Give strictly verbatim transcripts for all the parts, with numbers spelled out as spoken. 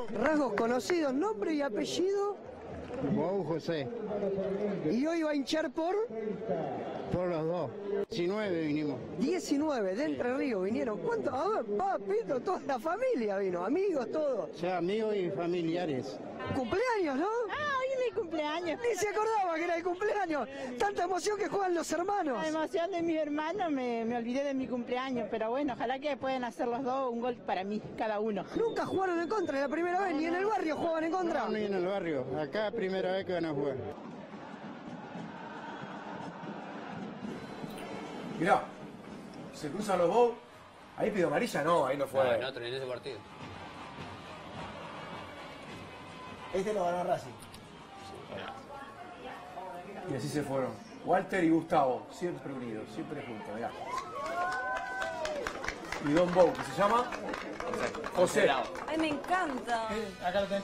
Rasgos conocidos, nombre y apellido. Bou José. Y hoy va a hinchar por Por los dos. diecinueve vinimos. diecinueve de Entre Ríos vinieron. ¿Cuántos? A ver, papito, toda la familia vino, amigos, todos. O sea, amigos y familiares. Cumpleaños, ¿no? Ah, hoy es mi cumpleaños. Ni se acordaba que era el cumpleaños. Tanta emoción que juegan los hermanos. La emoción de mis hermanos, me, me olvidé de mi cumpleaños, pero bueno, ojalá que puedan hacer los dos un gol para mí, cada uno. Nunca jugaron en contra, es la primera vez, ni en el barrio jugaban en contra. No, ni en el barrio. Acá primera vez que van a jugar. Mirá, se cruzan los Bou. Ahí pidió amarilla, no, ahí no fue. No, no, en ese partido. Este lo ganó Racing. Y así se fueron. Walter y Gustavo, siempre unidos, siempre juntos, mirá. Y Don Bou, que se llama José. Ay, me encanta. Acá lo tenés.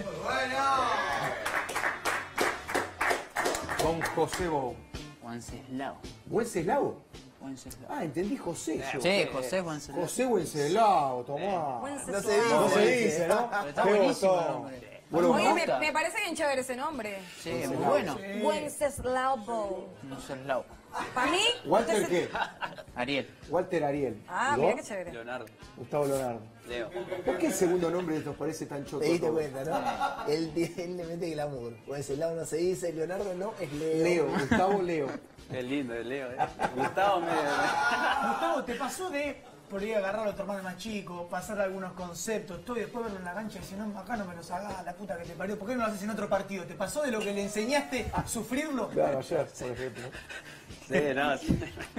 Don José Bou. Wenceslao. ¿Wenceslao? Wenceslao. Ah, entendí José. yo. Sí, José Wenceslao. José Wenceslao, tomá. Wenceslao. No se dice. No se dice, ¿no? Pero está Qué buenísimo el botón. nombre. Bueno, Oye, me, gusta. me parece bien chévere ese nombre. Sí, muy bueno. Wenceslao Bow. Wenceslao. Para mí, ¿Walter usted qué? Ariel. Walter Ariel. Ah, ¿Y mira vos? qué chévere. Leonardo. Gustavo Leonardo. Leo. ¿Por qué el segundo nombre de estos parece tan choto? Te diste cuenta, ¿no? Él, él le mete glamour. Por ese lado no se dice, Leonardo no, es Leo. Leo, Gustavo Leo. Qué lindo es Leo, eh. Gustavo me... Gustavo, ¿te pasó de por ahí agarrar a tu hermano más chico, pasar algunos conceptos, todo y después verlo en la cancha y decir, no, acá no me los hagas, la puta que te parió, ¿por qué no lo haces en otro partido? ¿Te pasó de lo que le enseñaste a sufrirlo? Claro, ayer, por ejemplo. Sí, no, sí.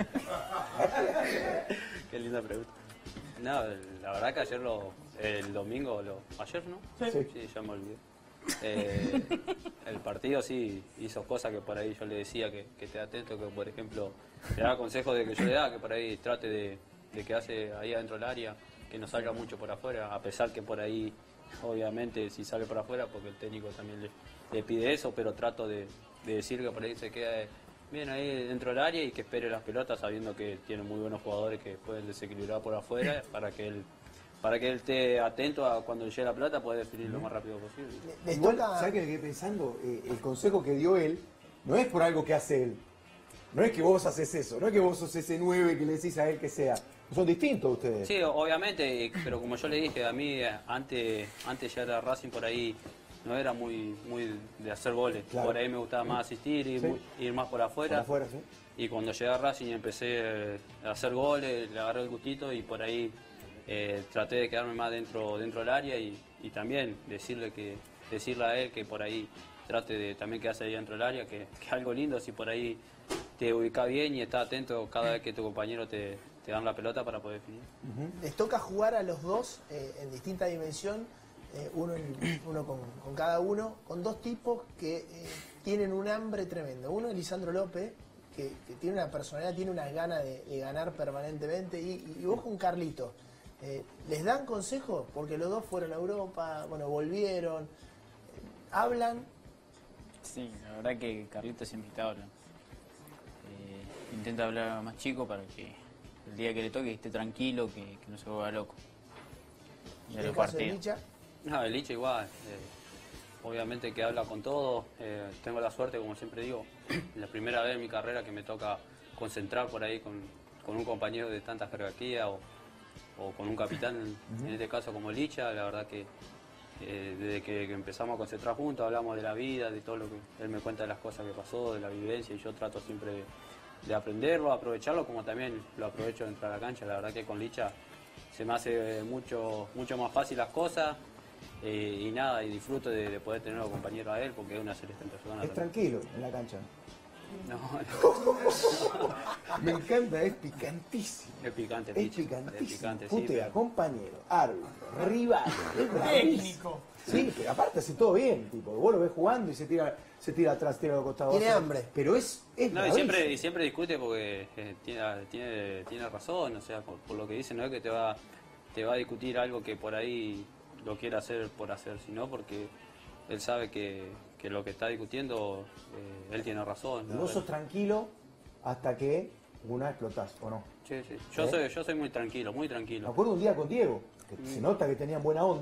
Qué linda pregunta. No, la verdad que ayer lo... El domingo lo... ¿Ayer no? Sí. Sí, ya me olvidé. Eh, el partido sí hizo cosas que por ahí yo le decía que, que esté atento, que por ejemplo le daba consejos de que yo le daba, que por ahí trate de, de quedarse ahí adentro del área, que no salga mucho por afuera, a pesar que por ahí obviamente si sale por afuera porque el técnico también le, le pide eso, pero trato de, de decir que por ahí se quede bien ahí dentro del área y que espere las pelotas sabiendo que tiene muy buenos jugadores que pueden desequilibrar por afuera para que él para que él esté atento a cuando llegue la pelota poder definir lo más rápido posible. Les Igual, toca- ¿sabes qué me quedé pensando? Eh, el consejo que dio él no es por algo que hace él. No es que vos haces eso, no es que vos sos ese nueve que le decís a él que sea. Son distintos ustedes. Sí, obviamente, pero como yo le dije, a mí eh, antes, antes ya era Racing por ahí, no era muy, muy de hacer goles. Claro. Por ahí me gustaba más asistir, ir, Sí. muy- ir más por afuera. Por afuera, sí. Y cuando llegué a Racing empecé eh, a hacer goles, le agarré el gustito y por ahí eh, traté de quedarme más dentro, dentro del área y, y también decirle que decirle a él que por ahí trate de también quedarse ahí dentro del área, que que es algo lindo si por ahí te ubicas bien y estás atento cada vez que tu compañero te, te dan la pelota para poder definir. Les toca jugar a los dos eh, en distinta dimensión, eh, uno, en- uno con, con cada uno, con dos tipos que eh, tienen un hambre tremendo. Uno es Lisandro López, que, que tiene una personalidad, tiene unas ganas de, de ganar permanentemente, y, y vos con Carlito. Eh, ¿Les dan consejos? Porque los dos fueron a Europa, bueno, volvieron, eh, hablan. Sí, la verdad que Carlitos siempre te habla. Eh, intenta hablar más chico para que el día que le toque esté tranquilo, que, que no se vuelva loco. Y a En el los caso de partidos. Licha, No, el Licha igual. eh, obviamente que habla con todo. eh, tengo la suerte, como siempre digo, la primera vez en mi carrera que me toca concentrar por ahí con, con un compañero de tanta jerarquía o, o con un capitán, en, en este caso como Licha. La verdad que eh, desde que, que empezamos a concentrar juntos hablamos de la vida, de todo lo que él me cuenta de las cosas que pasó, de la vivencia, y yo trato siempre de, de aprenderlo, aprovecharlo, como también lo aprovecho dentro de la cancha. La verdad que con Licha se me hace mucho, mucho más fácil las cosas. Eh, y nada, y disfruto de, de poder tenerlo compañero a él porque es una celeste persona. Es tranquilo en la cancha. No, no. Me encanta, es picantísimo. Es picante, Es Licha, picantísimo. es picante, sí, Putea, pero- compañero, árbitro, rival, es bravísimo. Técnico. Sí, pero aparte hace todo bien, tipo, vos lo ves jugando y se tira, se tira atrás, tira al costado. Tiene abajo. hambre. Pero es, es No, y bravísimo. siempre, y siempre discute porque eh, tiene, tiene, tiene razón, o sea, por, por lo que dice, no es que te va, te va a discutir algo que por ahí lo quiere hacer por hacer, sino porque él sabe que, que lo que está discutiendo, eh, él tiene razón. Y ¿no? vos sos tranquilo hasta que una explotás, ¿o no? Sí, sí. Yo, ¿Eh? soy, yo soy muy tranquilo, muy Me tranquilo. acuerdo un día con Diego, que se nota que tenían buena onda,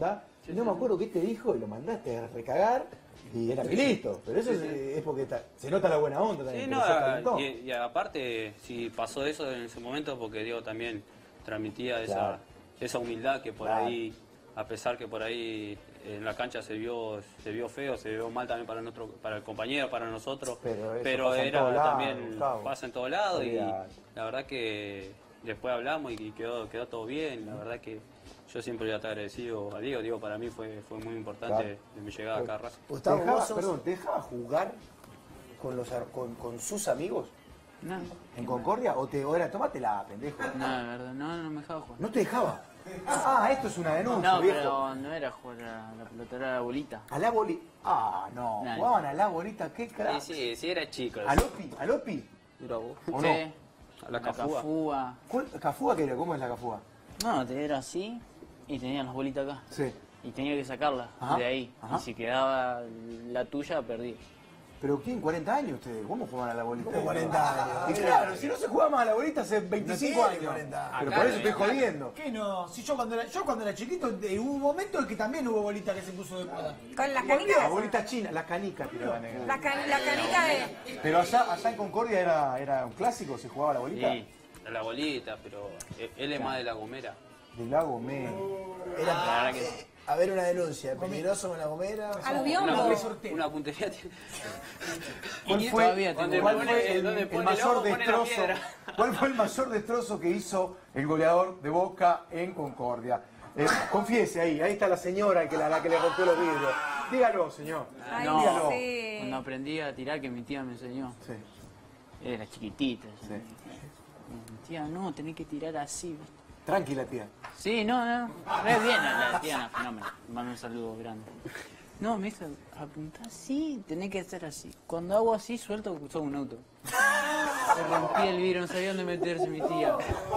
y no me acuerdo qué te dijo y lo mandaste a recagar y era y listo. Pero eso Sí, es, sí. es porque ta- se nota la buena onda también. Sí, que no, sos calentón. y, y aparte, si pasó eso en ese momento, porque Diego también transmitía esa, Claro. esa humildad que por Claro. ahí, a pesar que por ahí en la cancha se vio se vio feo, se vio mal también para nuestro, para el compañero, para nosotros, Pero eso pero pasa en era todos lados, también Gustavo. pasa en todos lados y Olvidate. la verdad que después hablamos y quedó quedó todo bien. La verdad que yo siempre voy a estar agradecido a Diego. Diego para mí fue fue muy importante Claro. de mi llegada acá a Racing. ¿Te Gustavo, dejaba, vos sos- perdón, ¿te dejaba jugar con, los, ar- con, con sus amigos No, en Concordia? ¿O, te, o era, tómatela, pendejo? no, de verdad, no, no me dejaba jugar. ¿No te dejaba? Ah, esto es una denuncia, No, viejo. pero no era jugar a la pelota, era la bolita. A la bolita. Ah, no. No, Jugaban a la bolita, qué crack. Sí, sí, sí, era chico. ¿A Lopi? ¿A Lopi? ¿O Sí, no? A la Cafúa. Cafúa. ¿Cuál- ¿Cafúa qué era? ¿Cómo es la Cafúa? No, te era así y tenían las bolitas acá. Sí. Y tenía que sacarlas Ajá, de ahí. ajá. Y si quedaba la tuya, perdí. ¿Pero quién? ¿cuarenta años ustedes? ¿Cómo jugaban a la bolita? ¿Cómo cuarenta años? Y claro, si no se jugaba más a la bolita hace veinticinco No tiene años. cuarenta años. Pero Acá por eso no, estoy acá. jodiendo. ¿Qué no? Si yo cuando era, yo cuando era chiquito eh, hubo un momento en que también hubo bolita que se puso de moda. Con las La canicas. bolita china, la canica tiraban acá. La, can- la canica de... Pero allá, allá en Concordia era, era un clásico, se jugaba a la bolita. Sí, a la bolita, pero él él es más de La Gomera. Del lago Me. Era, La verdad que eh, a ver, una denuncia. ¿Peligroso con la gomera? A los Una, biombos. una puntería tiene. ¿Cuál Y fue, todavía cuál tengo- fue Donde pone- el, donde el pone mayor el ojo, pone la destrozo? piedra. ¿Cuál fue el mayor destrozo que hizo el goleador de Boca en Concordia? Eh, confiese ahí, ahí está la señora que la, la que le rompió los vidrios. Dígalo, señor. Ay, No. Dígalo. sí. Cuando aprendí a tirar, que mi tía me enseñó. Sí. Era chiquitita. Sí. Mi tía, no, tenés que tirar así. ¿viste? Tranquila, tía. Sí, no, no. Re bien la tía, una fenómena. Me manda un saludo grande. No, me dijo, apuntá así, tenés que hacer así. Cuando hago así, suelto, sos un auto. Se rompí el vidrio, no sabía dónde meterse mi tía.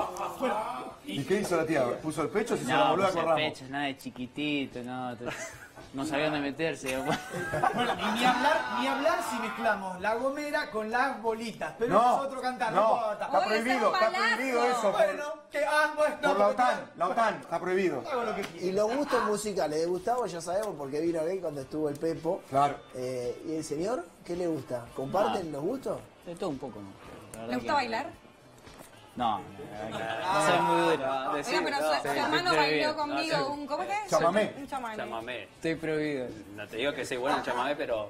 ¿Y qué hizo la tía? ¿Puso el pecho o se hizo la No, boluda puse con el Ramos? pecho, nada de chiquitito, no. te- No sabía dónde meterse. Bueno, y ni hablar, ni hablar si mezclamos la gomera con las bolitas. Pero No, eso es otro cantar, no, no, importa. está Oye, prohibido, está está un prohibido balazo. eso. Bueno, que ah, bueno, Por la porque- OTAN, la OTAN, está prohibido. Hago lo que quiera. Y los gustos musicales de Gustavo ya sabemos porque vino aquí cuando estuvo el Pepo. Claro. Eh, ¿Y el señor qué le gusta? ¿Comparten los gustos? De todo un poco, ¿no? La verdad ¿Le gusta que- bailar? No, la verdad que no soy muy duro. Oiga, pero su, su hermano sí, bailó sí. conmigo sí. un... ¿Cómo es que? Chamamé. Un chamamé. Chamamé. Estoy prohibido. No te digo que soy bueno en chamamé, pero.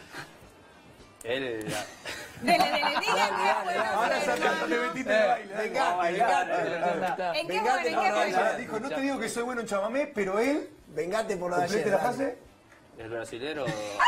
Él. la- Dele, dele, diga Ahora qué ya te metiste en el baile. Vengate, vengate. ¿En qué Vengate, bueno? ¿En no, qué no, bueno? Ya dijo, no te digo que soy bueno en chamamé, pero él, Vengate por lo de ayer. complete la dale. frase. El brasilero.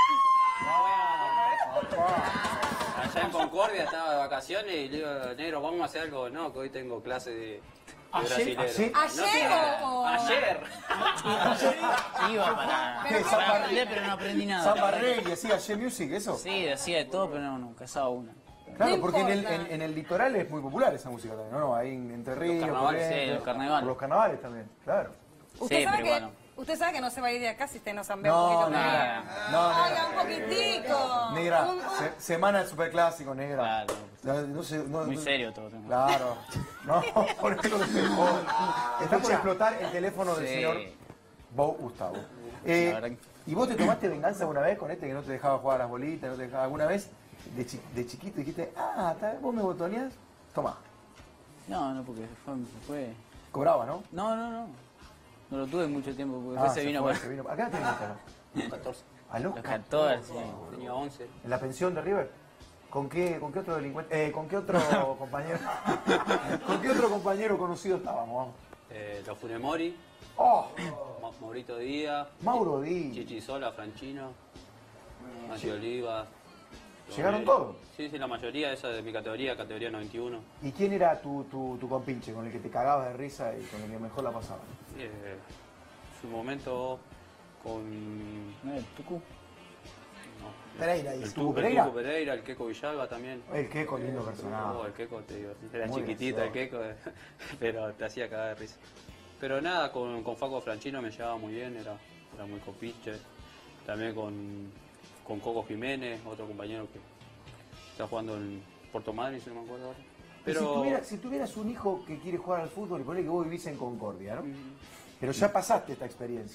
Allá en Concordia estaba de vacaciones y le digo, negro, vamos a hacer algo. No, que hoy tengo clase de, de brasilero. ¿Así? ¿Ayer No, o...? o- Ayer. Iba para, ¿Qué? para aprender, pero no aprendí nada. Samba Reggae, así, Ayer Music, eso. Sí, hacía de todo, pero no, nunca estaba una. Claro, No porque en el, importa. en, en el litoral es muy popular esa música también, ¿no? no ahí en Entre Ríos, carnavales, Corrientes, sí, los carnavales. por los carnavales también, claro. Usted, Sí, sabe pero que, bueno. usted sabe que no se va a ir de acá si usted no zambea un No, poquito negra. conmigo. No, Oiga, un poquitico. Negra, Un- un- se- semana del superclásico, negra. Claro. No, no sé, no- Muy no- serio todo. tengo. Claro. No, por eso lo estoy jodiendo. Está por explotar el teléfono del Sí. señor Bo Gustavo. Eh, La verdad que- ¿Y vos te tomaste venganza alguna vez con este que no te dejaba jugar a las bolitas, no te dejaba alguna vez? De, chi- de chiquito dijiste, ah, ta- vos me botoneás, tomá. No, no, porque fue, fue... Cobraba, ¿no? No, no, no. No lo tuve mucho tiempo, porque Ah, después se vino fue, para... se vino. ¿Acá tenés que estar? catorce. ¿A los Los catorce. Tenía once. ¿En la pensión de River? ¿Con qué, con qué otro delincuente? Eh, ¿Con qué otro compañero? ¿Con qué otro compañero conocido estábamos? Vamos. Eh, los Funemori, ¡Oh! Ma- Maurito Díaz, Mauro Di. Chichisola, Franchino, Mati Oliva. ¿Llegaron Eh, todos? Sí, sí, la mayoría, esa de mi categoría, categoría noventa y uno. ¿Y quién era tu, tu, tu compinche con el que te cagabas de risa y con el que mejor la pasabas? Eh, su momento con. ¿No era Tucu? No, Pereira el dice. Tucu Pereira? Pereira. Pereira, el Queco Villalba también. El Queco, lindo Oh, personaje. el Queco, te digo, era Muy chiquitito el gracioso. Queco, pero te hacía cagar de risa. Pero nada, con, con Faco Franchino me llevaba muy bien, era, era muy compinche. También con, con Coco Jiménez, otro compañero que está jugando en Puerto Madryn, si no me acuerdo ahora. Pero... Pero Si, tuvieras, si tuvieras un hijo que quiere jugar al fútbol y ponele que vos vivís en Concordia, ¿no? Mm. Pero ya pasaste esta experiencia.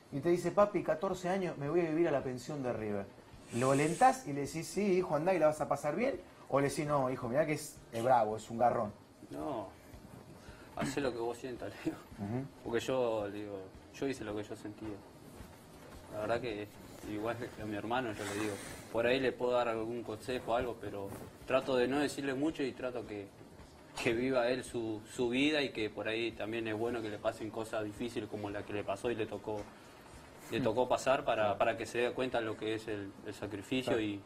y te dice, papi, catorce años, me voy a vivir a la pensión de River. ¿Lo alentás y le decís, sí, hijo, andá y la vas a pasar bien? ¿O le decís, no, hijo, mirá que es, es bravo, es un garrón? No, hacé lo que vos sientas, le digo. Uh-huh. Porque yo, le digo, yo hice lo que yo sentía. La verdad que, igual que a mi hermano, yo le digo, por ahí le puedo dar algún consejo o algo, pero trato de no decirle mucho y trato que, que viva él su, su vida y que por ahí también es bueno que le pasen cosas difíciles como la que le pasó y le tocó le tocó pasar para, para que se dé cuenta lo que es el, el sacrificio y,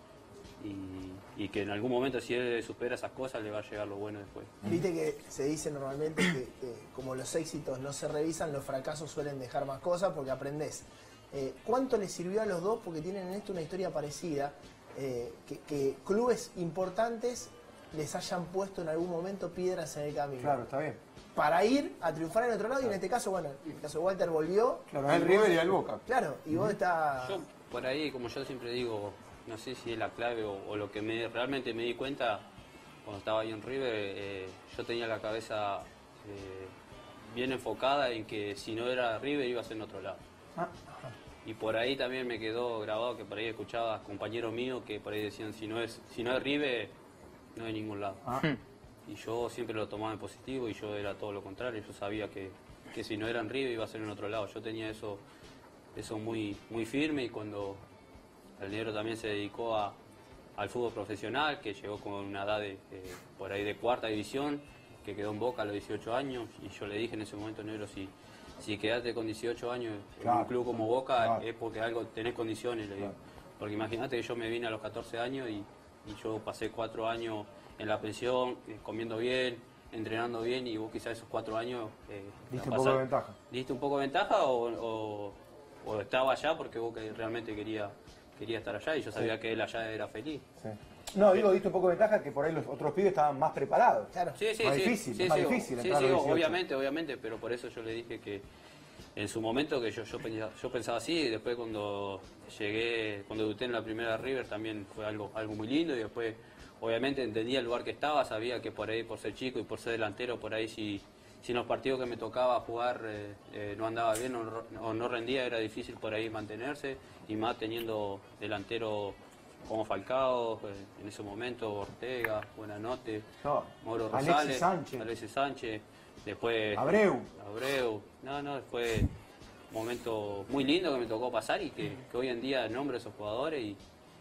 y, y que en algún momento si él supera esas cosas le va a llegar lo bueno después. Viste que se dice normalmente que, que como los éxitos no se revisan, los fracasos suelen dejar más cosas porque aprendés. Eh, ¿Cuánto les sirvió a los dos? Porque tienen en esto una historia parecida, eh, que, que clubes importantes les hayan puesto en algún momento piedras en el camino. Claro, está bien. Para ir a triunfar en otro lado, y en este caso, bueno, en el caso de Walter volvió. Claro, el River y el Boca. Claro, y vos estás... Yo por ahí, como yo siempre digo, no sé si es la clave o, o lo que me realmente me di cuenta cuando estaba ahí en River, eh, yo tenía la cabeza eh, bien enfocada en que si no era River iba a ser en otro lado. Ah. Y por ahí también me quedó grabado que por ahí escuchaba compañeros míos que por ahí decían, si no es, si no es River, no hay ningún lado. Ah. Y yo siempre lo tomaba en positivo y yo era todo lo contrario. Yo sabía que, que si no era en River iba a ser en otro lado. Yo tenía eso, eso muy, muy firme y cuando el negro también se dedicó a, al fútbol profesional, que llegó con una edad de, eh, por ahí de cuarta división, que quedó en Boca a los dieciocho años y yo le dije en ese momento, negro, si, si quedaste con dieciocho años Claro. en un club como Boca Claro. es porque algo tenés condiciones, le digo. Claro. Porque imagínate que yo me vine a los catorce años y, y yo pasé cuatro años en la pensión, eh, comiendo bien, entrenando bien y vos quizás esos cuatro años... Eh, Diste un la poco de pasás- ventaja. ¿Diste un poco de ventaja o, o, o estaba allá porque vos que realmente quería, quería estar allá y yo sabía Sí. que él allá era feliz? Sí. No, digo, diste un poco de ventaja que por ahí los otros pibes estaban más preparados. Claro. Sí, sí, Más sí. difícil, sí, es más sí, difícil sí, entrar a sí, los dieciocho. obviamente, obviamente, pero por eso yo le dije que en su momento que yo, yo, pensaba, yo pensaba así y después cuando llegué, cuando debuté en la primera River también fue algo, algo muy lindo y después obviamente entendía el lugar que estaba, sabía que por ahí por ser chico y por ser delantero, por ahí si, si en los partidos que me tocaba jugar eh, eh, no andaba bien o no, o no rendía, era difícil por ahí mantenerse y más teniendo delantero como Falcao, eh, en ese momento Ortega, Buenanote, No, Mauro Alexis Rosales, Sánchez. Alexis Sánchez, después Abreu. Abreu, no, no, fue un momento muy lindo que me tocó pasar y que, que hoy en día nombro a esos jugadores y,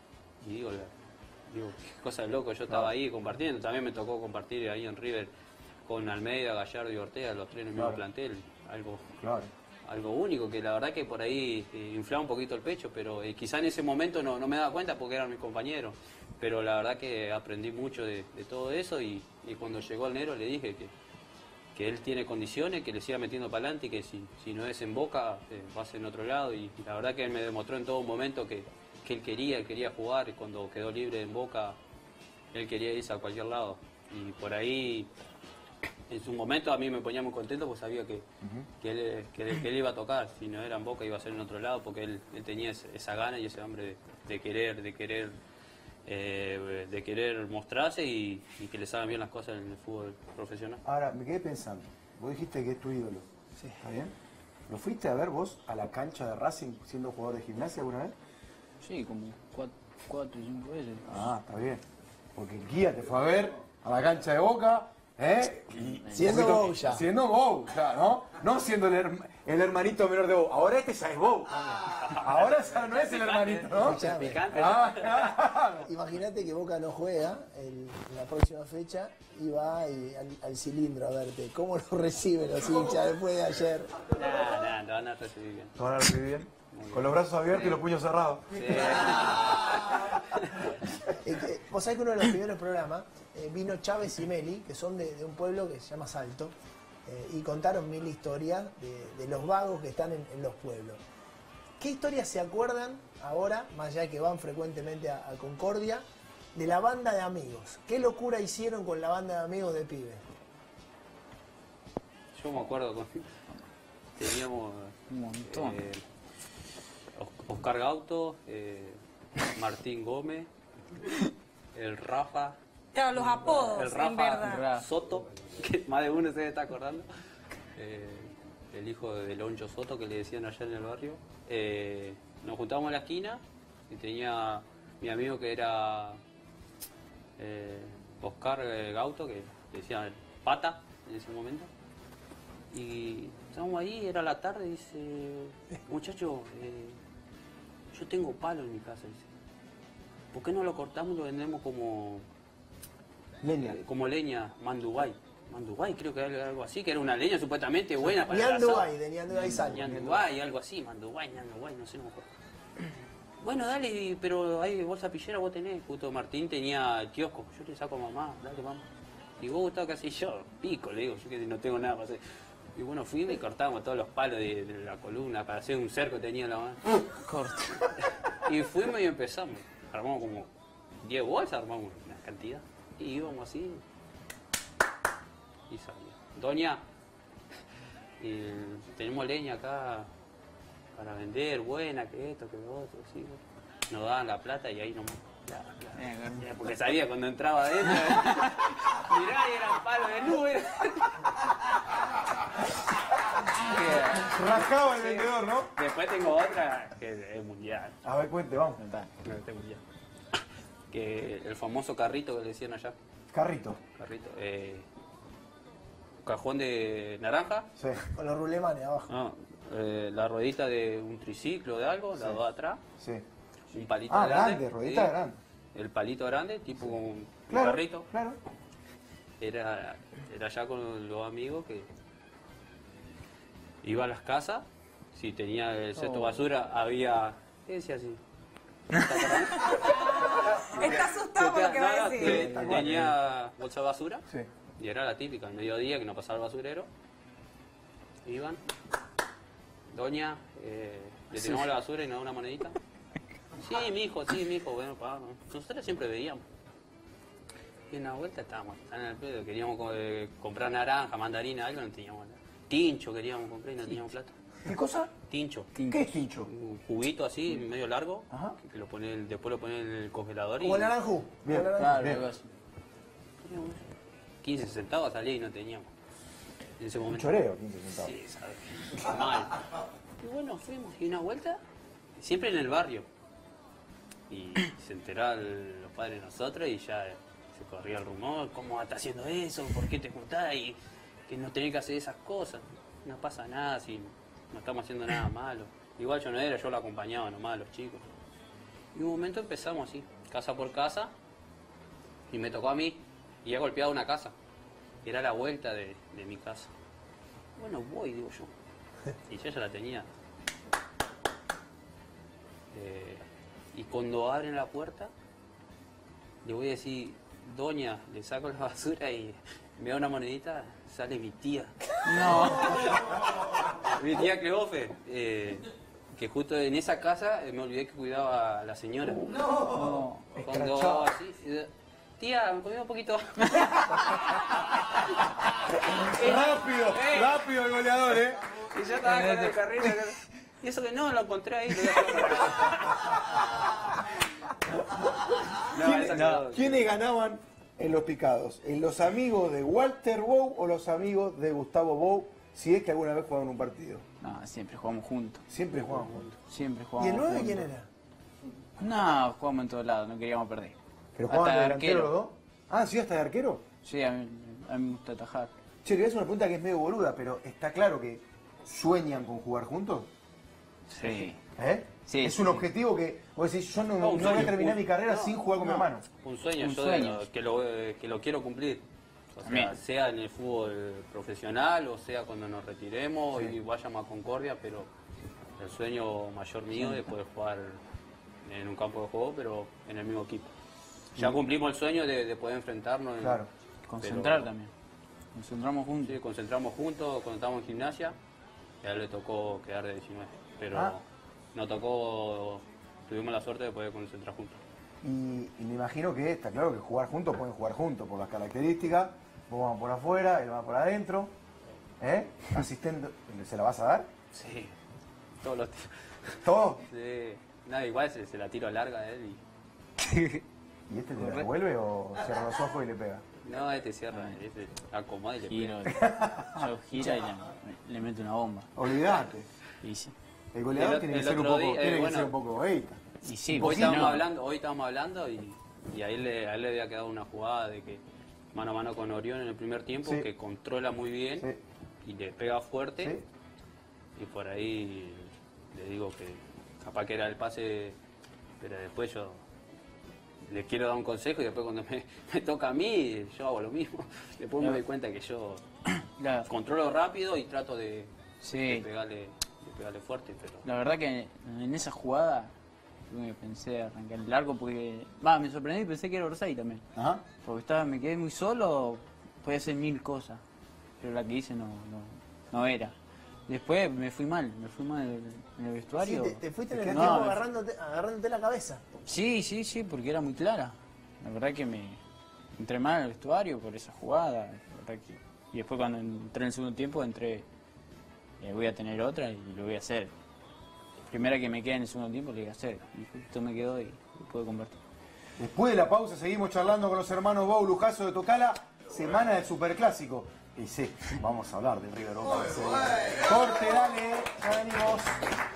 y digo, la- digo, qué cosa de loco, yo estaba ahí compartiendo, también me tocó compartir ahí en River con Almeida, Gallardo y Ortega, los tres en el mismo Claro. plantel, algo Claro. algo único, que la verdad que por ahí eh, inflaba un poquito el pecho, pero eh, quizá en ese momento no, no me daba cuenta porque eran mis compañeros, pero la verdad que aprendí mucho de, de todo eso y, y cuando llegó el negro le dije que, que él tiene condiciones, que le siga metiendo para adelante y que si, si no es en Boca eh, va a ser en otro lado y la verdad que él me demostró en todo momento que, que él quería, él quería jugar y cuando quedó libre en Boca él quería irse a cualquier lado y por ahí en su momento a mí me ponía muy contento porque sabía que, que, él, que, él, que él iba a tocar, si no era en Boca iba a ser en otro lado porque él, él tenía esa, esa gana y ese hambre de, de querer, de querer, eh, de querer mostrarse y, y que le salgan bien las cosas en el fútbol profesional. Ahora, me quedé pensando. Vos dijiste que es tu ídolo. Sí. ¿Está bien? ¿Lo fuiste a ver vos a la cancha de Racing siendo jugador de gimnasia alguna vez? Sí, como cuatro, cuatro y cinco veces. Ah, está bien. Porque el guía te fue a ver a la cancha de Boca, ¿eh? Y Siendo un poquito- Bou ya. Siendo Bou, ya, ¿no? No siendo el, herma- el hermanito menor de Bou. Ahora este ya es Bou. Ahora ya no es el hermanito, ¿no? Escuchame. Picante. Ah, Imagínate que Boca no juega el- en la próxima fecha y va y al, al cilindro a verte. ¿Cómo lo reciben los hinchas después de ayer? Nah, nah, lo van a recibir bien. ¿Lo van a recibir bien? Con los brazos abiertos y los puños cerrados. Sí. Eh, que- Vos sabés que uno de los primeros programas eh, vino Chávez y Meli, que son de, de un pueblo que se llama Salto, eh, y contaron mil historias de, de los vagos que están en, en los pueblos. ¿Qué historias se acuerdan ahora, más allá de que van frecuentemente a, a Concordia, de la banda de amigos? ¿Qué locura hicieron con la banda de amigos de pibe? Yo me acuerdo con... Teníamos... Un montón. eh, Os- Oscar Gauto, eh, Martín Gómez, el Rafa, Claro, los apodos, el en Rafa verdad. Ra- Soto, que más de uno se está acordando. Eh, el hijo de Loncho Soto, que le decían allá en el barrio. Eh, nos juntábamos en la esquina y tenía mi amigo que era eh, Oscar eh, Gauto, que le decían Pata en ese momento. Y estábamos ahí, era la tarde, y dice, muchacho, eh, yo tengo palo en mi casa, dice. ¿Por qué no lo cortamos y lo vendemos como Leña. eh, como leña Mandubay? Mandubay, creo que era algo así, que era una leña supuestamente buena para el Ñandubay, asado. de Ñandubay Sal. Ñandubay, algo así, Mandubay, Ñandubay, no sé, no me acuerdo. Bueno, dale, pero hay bolsa pillera, vos tenés. Justo Martín tenía el kiosco. Yo le saco a mamá, dale, vamos. Y vos gustaba casi yo, pico, le digo, yo que no tengo nada para hacer. Y bueno, fuimos y cortábamos todos los palos de, de la columna para hacer un cerco que tenía la mano. Corto. Y fuimos y empezamos. Armamos como diez bolsas, armamos una cantidad. Y íbamos así. Y salía. Doña, y tenemos leña acá para vender, buena, que esto, que lo otro, sí. Nos daban la plata y ahí nomás. Ya, ya, ya, porque sabía cuando entraba adentro. Mirá, y eran palos de nube. Rajaba el vendedor, ¿no? Después tengo otra que es mundial. A ver, cuente, vamos. No, este es mundial. Que el famoso carrito que le decían allá. Carrito. Carrito. Eh, cajón de naranja. Sí. Con los rulemanes abajo. No, eh, la ruedita de un triciclo de algo, la Sí. dos atrás. Sí. Un palito Ah, grande. grande, ruedita sí. grande. El palito grande, tipo un, un Claro, carrito. claro. Era, era ya con los amigos que iba a las casas. Si tenía el cesto Oh. basura, había. ¿Qué decía así? Está asustado por lo que va a decir. que tenía bolsa de basura. Sí. Y era la típica, al mediodía que no pasaba el basurero. Iban. Doña, eh, le tiramos la basura y nos da una monedita. Sí, mi hijo, sí, mi hijo, bueno, pa. Nosotros siempre veíamos. Y en una vuelta estábamos tan al pedo, queríamos co- eh, comprar naranja, mandarina, algo, no teníamos nada. Tincho queríamos comprar y no teníamos plata. ¿Qué cosa? Tincho. ¿Qué es tincho? Un juguito así, medio largo, Ajá. que lo pone, después lo pones en el congelador y... Como el naranjú. Bien, Como el naranjú. Claro, Bien. algo así. Teníamos quince centavos salía y no teníamos. En ese Un momento. choreo, quince centavos. Sí, ¿sabes? Mal. Y bueno, fuimos y una vuelta, siempre en el barrio. Y se enteraron los padres de nosotros y ya se corría el rumor, ¿cómo estás haciendo eso? ¿Por qué te juntás? Y que no tenés que hacer esas cosas. No pasa nada si no estamos haciendo nada malo. Igual yo no era, yo lo acompañaba nomás a los chicos. Y un momento empezamos así, casa por casa, y me tocó a mí, y he golpeado una casa. Y era la vuelta de, de mi casa. Bueno, voy, digo yo. Y yo ya la tenía. Eh, y cuando abren la puerta, le voy a decir, doña, le saco la basura y me da una monedita, sale mi tía. No. Mi tía Cleofe, eh, que justo en esa casa eh, me olvidé que cuidaba a la señora. No. Cuando Escrachado. así, eh, tía, me comí un poquito. Rápido, rápido el goleador, ¿eh? Y yo estaba con el carrito. Y eso que no, lo encontré ahí. Lo dejé. No, ¿Quién- esa no, quedó. ¿Quiénes ganaban en los picados? ¿En los amigos de Walter Bow o los amigos de Gustavo Bow? Si es que alguna vez jugaban un partido. No, siempre jugamos juntos. Siempre jugaban juntos. Siempre ¿Y jugamos el nueve juntos. quién era? No, jugamos en todos lados, no queríamos perder. ¿Pero Hasta jugaban de de delantero los arquero. dos? Ah, ¿sí hasta de arquero? Sí, a mí, a mí me gusta atajar. Che, quería hacer una pregunta que es medio boluda, pero ¿está claro que sueñan con jugar juntos? Sí. ¿Eh? Sí, es sí, un sí. objetivo que, vos decís, yo no, No, no un voy a sueño, terminar un- mi carrera no, sin jugar con mi no. hermano. Un sueño, Un yo sueño. de lo- que, lo, eh, que lo quiero cumplir. O sea, Amén. sea en el fútbol profesional o sea cuando nos retiremos Sí. y vayamos a Concordia, pero el sueño mayor mío es poder jugar en un campo de juego, pero en el mismo equipo. Ya cumplimos el sueño de, de poder enfrentarnos. en- Claro. Concentrar pero- también. Concentramos juntos. Sí, concentramos juntos cuando estábamos en gimnasia. Y a él le tocó quedar de diecinueve. Pero Ah. nos tocó, tuvimos la suerte de poder concentrar juntos. Y, y me imagino que está claro que jugar juntos pueden jugar juntos por las características. Vos vas por afuera, él va por adentro. ¿Eh? Asistente, ¿se la vas a dar? Sí, todos los tiros. ¿Todo? Sí. Nada, igual se, se la tiro larga a él y ¿Y este te la devuelve o cierra los ojos y le pega? No, este cierra, este acomoda y le Giro, pega. yo gira y le, le meto una bomba. Olvídate. Y sí. El goleador El- tiene que el ser un otro poco, día, eh, tiene que bueno. ser un poco egoísta. Y sí, Hoy pues si estábamos no, hablando, hoy estábamos hablando y, y ahí le, a él le había quedado una jugada de que mano a mano con Orión en el primer tiempo, Sí. que controla muy bien Sí. y le pega fuerte. Sí. Y por ahí le digo que capaz que era el pase, pero después yo le quiero dar un consejo y después cuando me, me toca a mí, yo hago lo mismo. Después me doy cuenta que yo la, controlo rápido y trato de, sí, de pegarle, de pegarle fuerte, pero la verdad que en esa jugada me pensé arrancar el largo porque... Va, me sorprendí y pensé que era Orsay también. Ajá. Porque estaba, me quedé muy solo, podía hacer mil cosas. Pero la que hice no, no, no era. Después me fui mal, me fui mal en el Sí, vestuario. te, te fuiste en el No, tiempo me- agarrándote, agarrándote la cabeza. Sí, sí, sí, porque era muy clara. La verdad que me entré mal en el vestuario por esa jugada. La verdad que- y después cuando entré en el segundo tiempo entré, eh, voy a tener otra y lo voy a hacer. La primera que me queda en el segundo tiempo lo voy a hacer. Y justo me quedó y lo pude convertir. Después de la pausa seguimos charlando con los hermanos Bou, Lujazo de Tocala, semana del Superclásico. Y sí, vamos a hablar del River Boca. Corte, dale, ya venimos.